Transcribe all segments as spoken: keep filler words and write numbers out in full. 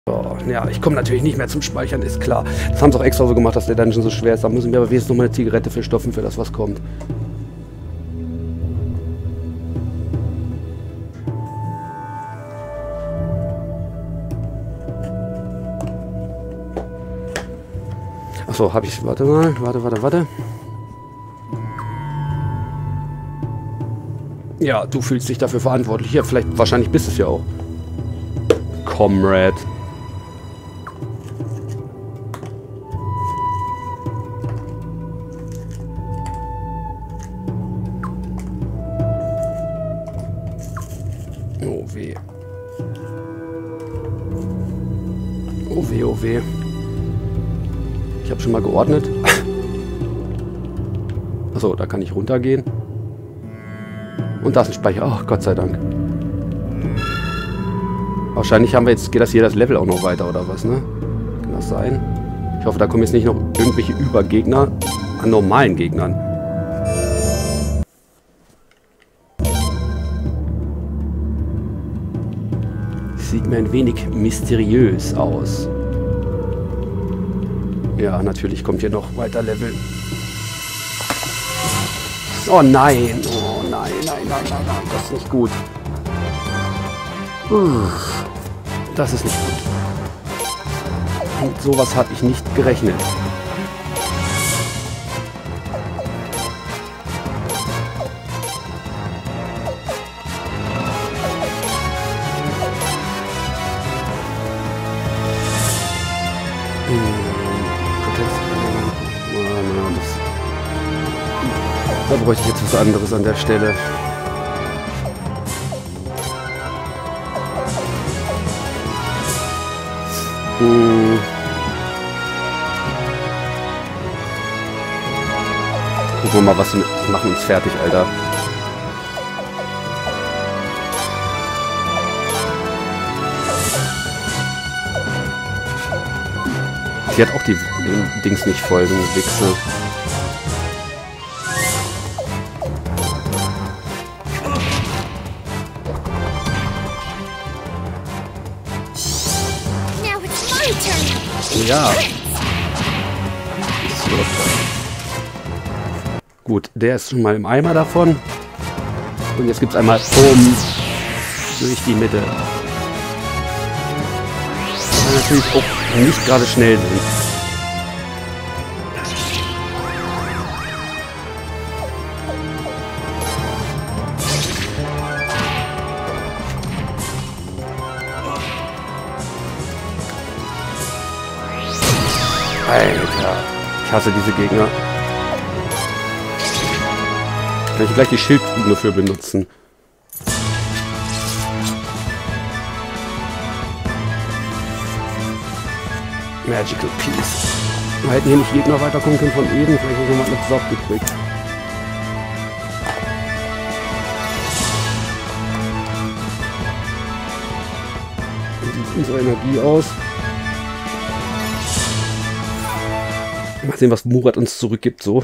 Oh, ja, ich komme natürlich nicht mehr zum Speichern, ist klar. Das haben sie auch extra so gemacht, dass der Dungeon so schwer ist. Da müssen wir aber wenigstens noch mal eine Zigarette verstopfen für das, was kommt. Achso, habe ich... Warte mal, warte, warte, warte. Ja, du fühlst dich dafür verantwortlich. Ja, vielleicht, wahrscheinlich bist du es ja auch. Comrade. Oh weh. Oh weh, oh weh. Ich habe schon mal geordnet. Achso, da kann ich runtergehen. Und da ist ein Speicher. Oh, Gott sei Dank. Wahrscheinlich haben wir jetzt, geht das hier das Level auch noch weiter, oder was, ne? Kann das sein? Ich hoffe, da kommen jetzt nicht noch irgendwelche Übergegner an normalen Gegnern. Sieht mir ein wenig mysteriös aus. Ja, natürlich kommt hier noch weiter Level. Oh nein, oh nein, nein, nein, nein, nein, das ist nicht gut. Das ist nicht gut. Mit sowas habe ich nicht gerechnet. Da bräuchte ich jetzt was anderes an der Stelle. Hm. Gucken wir mal, was wir machen uns fertig, Alter. Die hat auch die Dings nicht voll, so eine Wichse. Ja. So. Gut, der ist schon mal im Eimer davon. Und jetzt gibt es einmal Boom durch die Mitte. Die natürlich auch nicht gerade schnell sind. Alter, ich hasse diese Gegner. Kann ich gleich die Schildkrone für benutzen. Magical Piece. Wir hätten hier nicht Gegner weiterkommen können von Eden. Vielleicht haben wir mal eine Saft gekriegt. Wie sieht unsere Energie aus? Mal sehen, was Murat uns zurückgibt, so.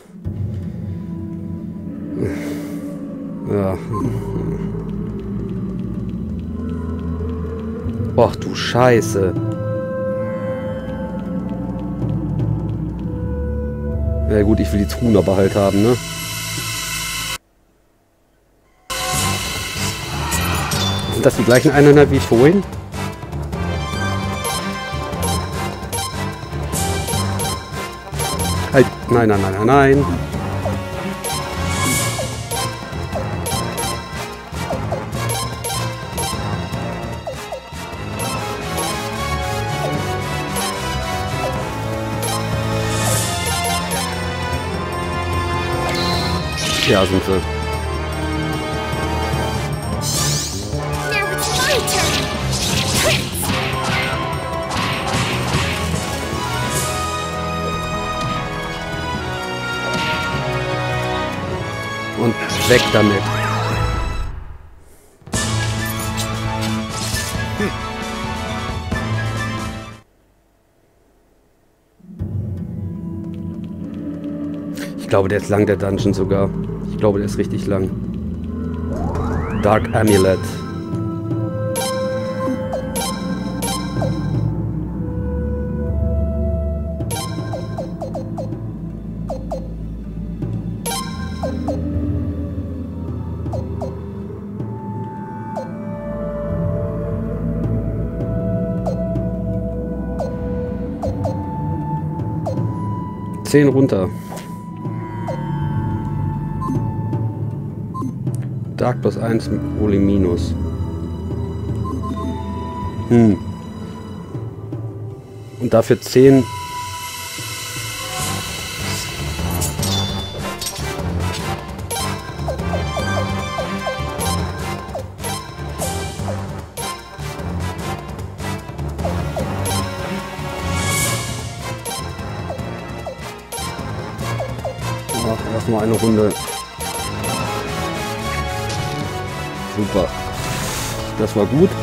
Ja. Och, du Scheiße. Ja gut, ich will die Truhen aber halt haben, ne? Sind das die gleichen Einheiten wie vorhin? Halt, nein, nein, nein, nein, nein. Ja, sind sie. Und weg damit. Hm. Ich glaube, der ist lang, der Dungeon sogar. Ich glaube, der ist richtig lang. Dark Amulet. zehn runter. Dark plus eins, Holy minus. Hm. Und dafür zehn. Ach, erstmal eine Runde. Super. Das war gut.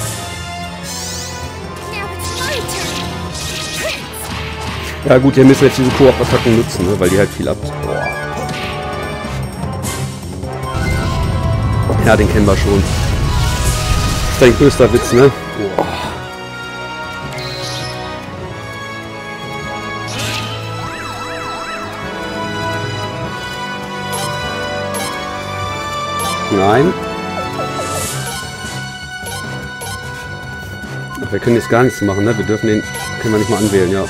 Ja gut, hier müssen wir jetzt diese Koop-Attacken nutzen, ne, weil die halt viel ab... Boah. Ja, den kennen wir schon. Das ist dein größter Witz, ne? Boah. Nein. Ach, wir können jetzt gar nichts machen, ne? Wir dürfen den... Können wir nicht mal anwählen, ja.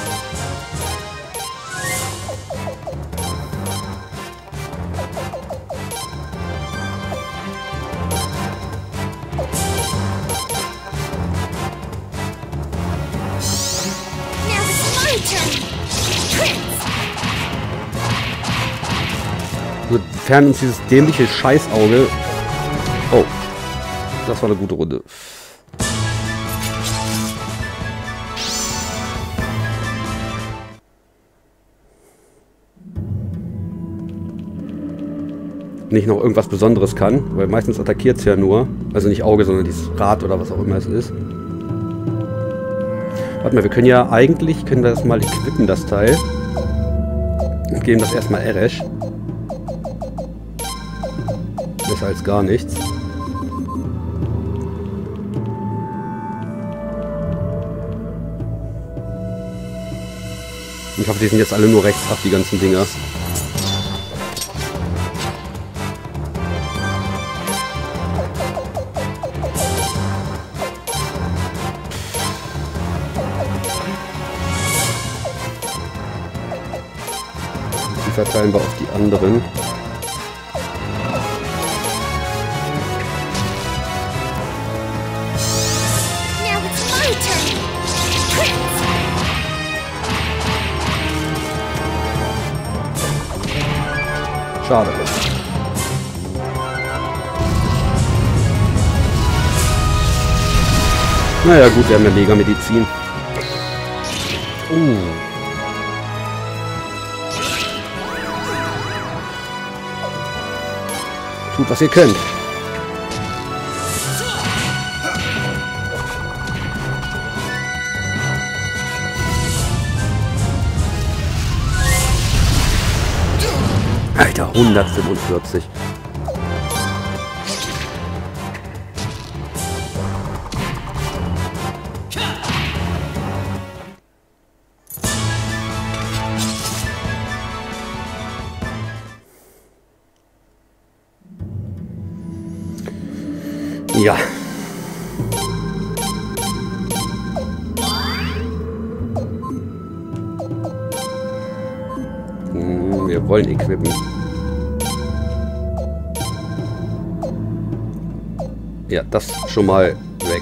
So, fern uns dieses dämliche Scheißauge. Oh, das war eine gute Runde. Nicht noch irgendwas Besonderes kann, weil meistens attackiert es ja nur. Also nicht Auge, sondern dieses Rad oder was auch immer es ist. Warte mal, wir können ja eigentlich, können wir das mal equippen, das Teil. Und geben das erstmal Eresh. Besser als gar nichts. Ich hoffe, die sind jetzt alle nur rechts ab, die ganzen Dinger. Die verteilen wir auf die anderen. Schade. Naja gut, wir haben ja Mega-Medizin. Uh. Tut, was ihr könnt. Alter, hundertfünfundvierzig. Ja. Hm, wir wollen equippen. Ja, das schon mal weg.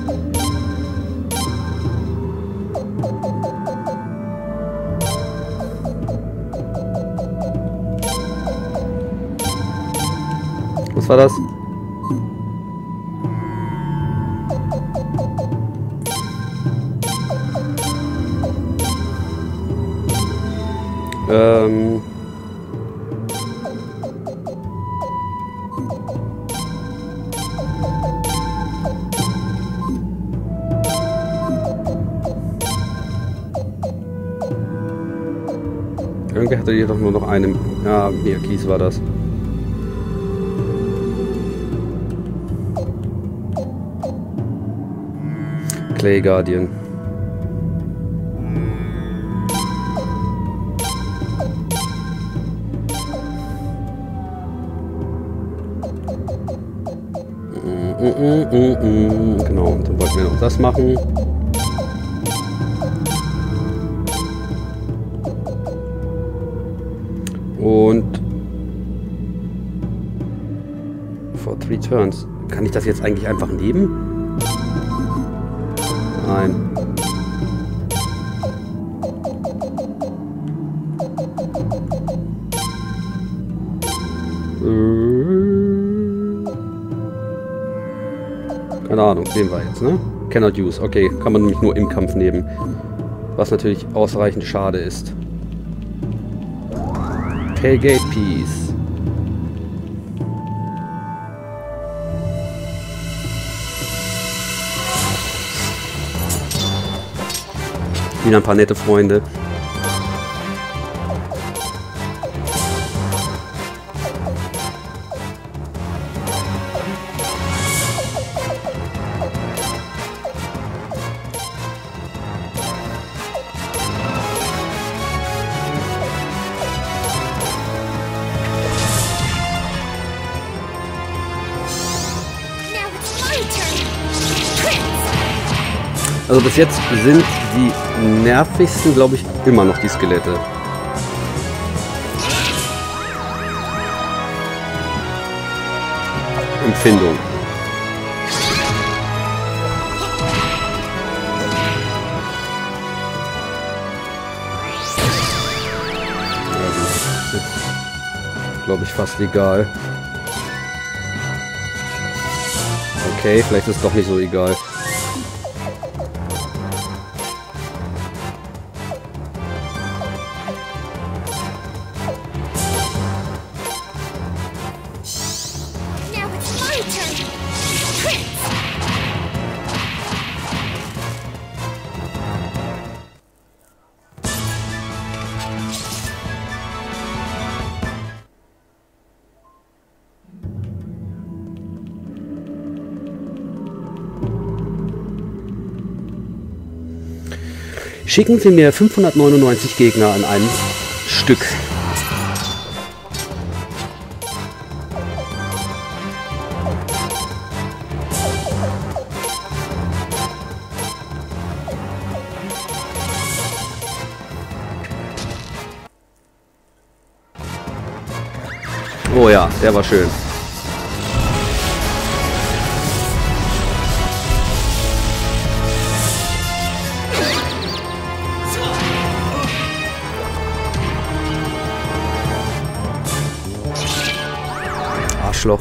Was war das? Ähm... Irgendwie hatte hier doch nur noch eine... Ja, Miyakis war das. Clay Guardian. Mm, mm, mm, mm. Genau, und dann wollten wir noch das machen. Und for three turns. Kann ich das jetzt eigentlich einfach nehmen? Nein. Keine Ahnung, sehen wir jetzt, ne? Cannot use. Okay, kann man nämlich nur im Kampf nehmen. Was natürlich ausreichend schade ist. Tailgate Piece. Wieder ein paar nette Freunde. Also bis jetzt sind die nervigsten, glaube ich, immer noch die Skelette. Empfindung. Ja, das ist jetzt, glaube ich, fast egal. Okay, vielleicht ist es doch nicht so egal. Schicken Sie mir fünfhundertneunundneunzig Gegner an einem Stück. Oh ja, der war schön. Arschloch.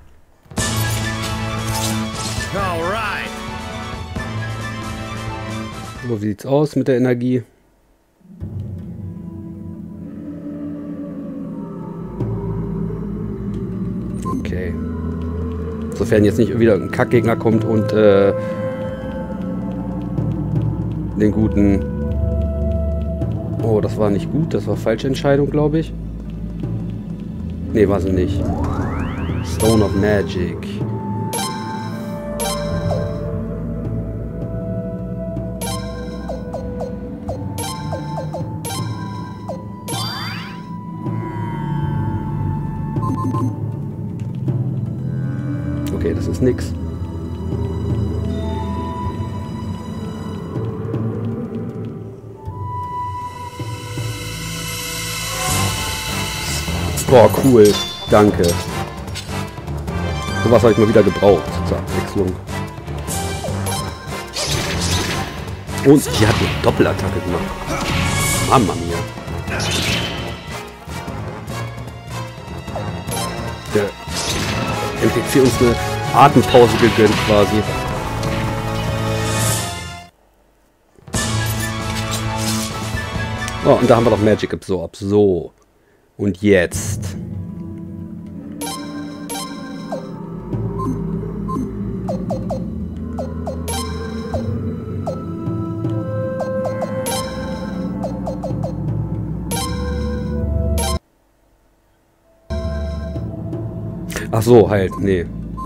So, wie sieht's aus mit der Energie? Okay. Sofern jetzt nicht wieder ein Kackgegner kommt und äh, den guten... Oh, das war nicht gut. Das war falsche Entscheidung, glaube ich. Nee, war sie nicht. Stone of Magic. Okay, das ist nix. Boah, cool. Danke. Sowas habe ich mal wieder gebraucht zur Abwechslung. Und die hat eine Doppelattacke gemacht. Mamma mia. Der N P C uns eine Atempause gegönnt quasi. Oh, und da haben wir doch Magic Absorb. So. Und jetzt. Ach so, halt, nee.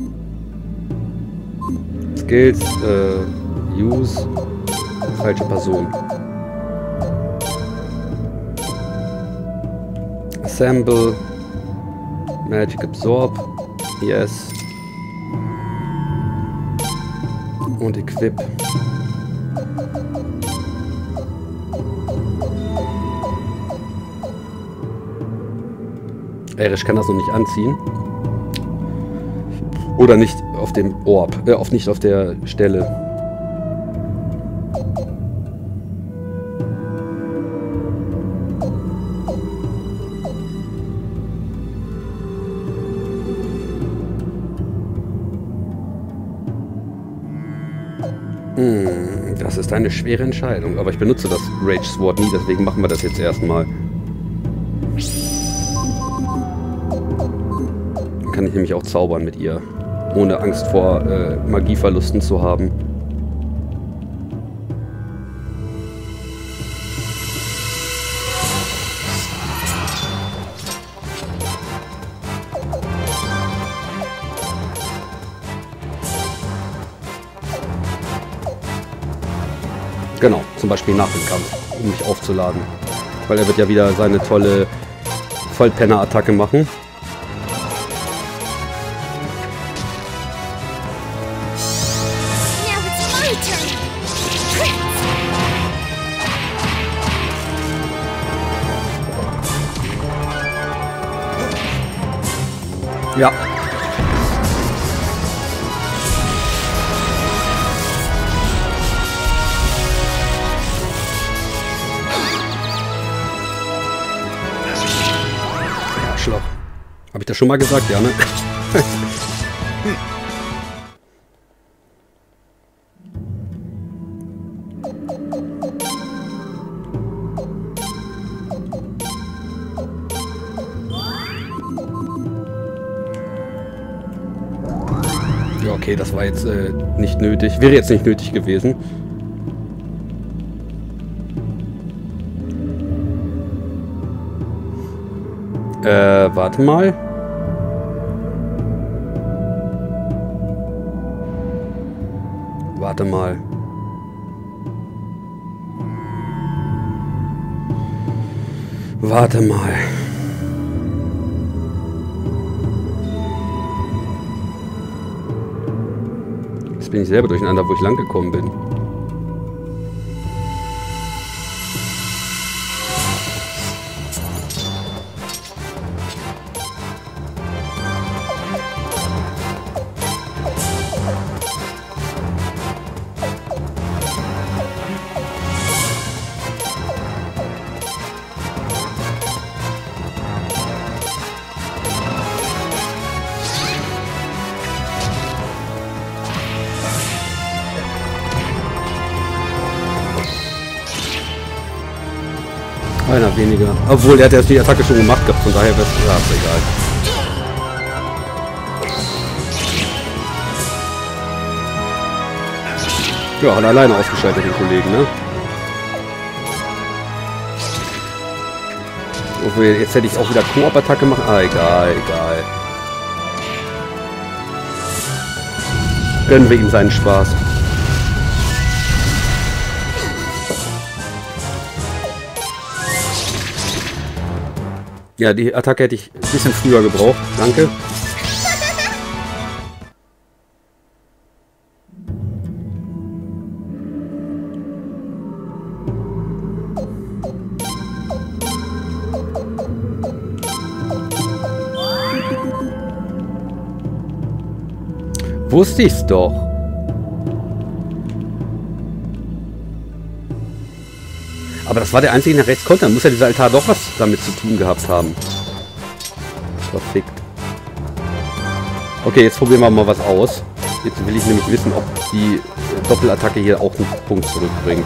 Skills, äh, Use, falsche Person. Assemble, Magic Absorb, yes. Und Equip. Erish kann das noch nicht anziehen. Oder nicht auf dem Orb. Äh, auf, nicht auf der Stelle. Hm, das ist eine schwere Entscheidung. Aber ich benutze das Rage Sword nie, deswegen machen wir das jetzt erstmal. Dann kann ich nämlich auch zaubern mit ihr. Ohne Angst vor äh, Magieverlusten zu haben. Genau, zum Beispiel nach dem Kampf, um mich aufzuladen. Weil er wird ja wieder seine tolle Vollpenner-Attacke machen. Ja. Arschloch. Habe ich das schon mal gesagt? Ja, ne? Ja, okay, das war jetzt äh, nicht nötig. Wäre jetzt nicht nötig gewesen. Äh, warte mal. Warte mal. Warte mal. Jetzt bin ich selber durcheinander, wo ich lang gekommen bin. Einer weniger. Obwohl, er hat erst die Attacke schon gemacht gehabt, von daher wäre es ja, egal. Ja, hat er alleine ausgeschaltet, den Kollegen, ne? Obwohl, jetzt hätte ich auch wieder Koop-Attacke machen. Ah, egal, egal. Gönnen wir ihm seinen Spaß. Ja, die Attacke hätte ich ein bisschen früher gebraucht. Danke. Wusste ich's doch. Aber das war der einzige, der nach rechts konnte. Dann muss ja dieser Altar doch was damit zu tun gehabt haben. Verfickt. Okay, jetzt probieren wir mal was aus. Jetzt will ich nämlich wissen, ob die Doppelattacke hier auch einen Punkt zurückbringt.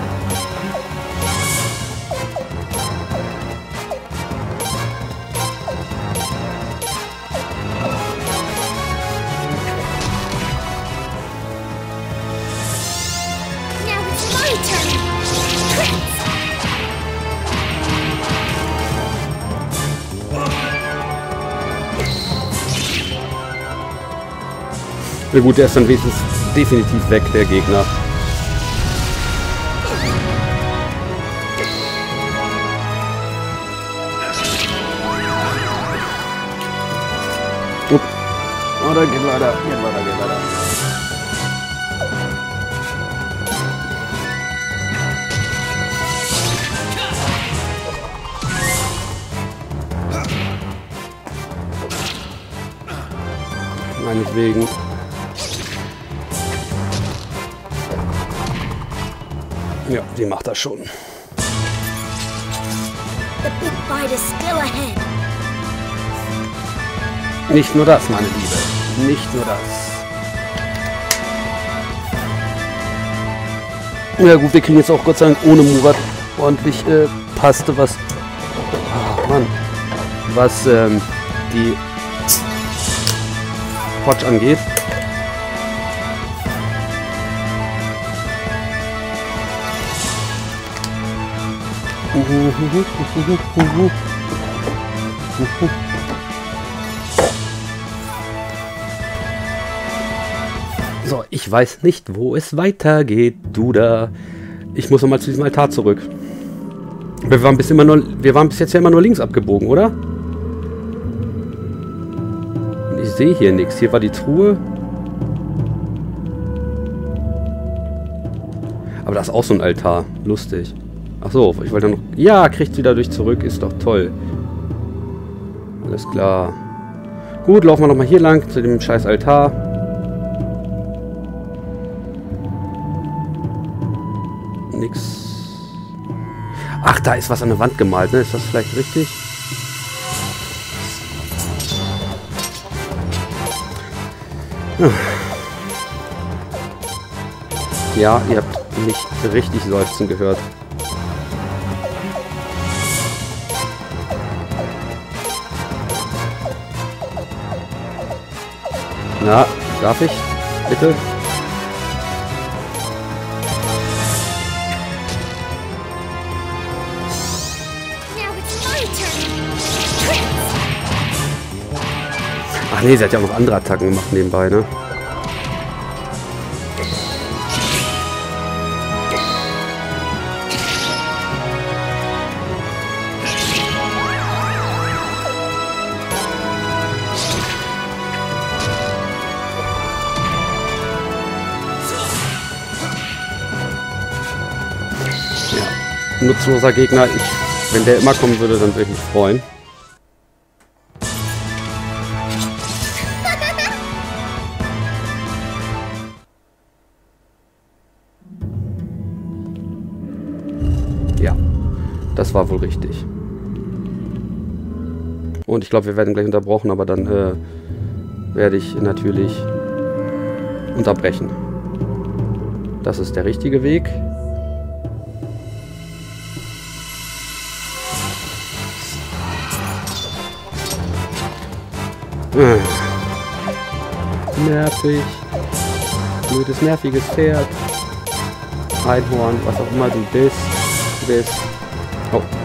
Na gut, der ist dann wenigstens definitiv weg, der Gegner. Upp. Oh, da geht weiter, geht weiter, geht weiter. Meinetwegen. Ja, die macht das schon. The big fight is still ahead. Nicht nur das, meine Liebe. Nicht nur das. Ja gut, wir kriegen jetzt auch Gott sei Dank ohne Murat ordentlich äh, Paste, was... Oh Mann. Was ähm, die Hodge angeht. So, ich weiß nicht, wo es weitergeht, du da. Ich muss nochmal zu diesem Altar zurück. Wir waren bis immer nur, wir waren bis jetzt ja immer nur links abgebogen, oder? Ich sehe hier nichts. Hier war die Truhe. Aber das ist auch so ein Altar. Lustig. Ach so, ich wollte noch... Ja, kriegt sie dadurch zurück. Ist doch toll. Alles klar. Gut, laufen wir nochmal hier lang zu dem scheiß Altar. Nix. Ach, da ist was an der Wand gemalt, ne? Ist das vielleicht richtig? Ja, ihr habt nicht richtig seufzen gehört. Na, darf ich? Bitte? Ach nee, sie hat ja auch noch andere Attacken gemacht nebenbei, ne? Ja, nutzloser Gegner. Ich, wenn der immer kommen würde, dann würde ich mich freuen. Ja, das war wohl richtig. Und ich glaube, wir werden gleich unterbrochen, aber dann äh, werde ich natürlich unterbrechen. Das ist der richtige Weg. Äh. Nervig. Blödes, nerviges Pferd. Einhorn, was auch immer du bist. bist. Oh.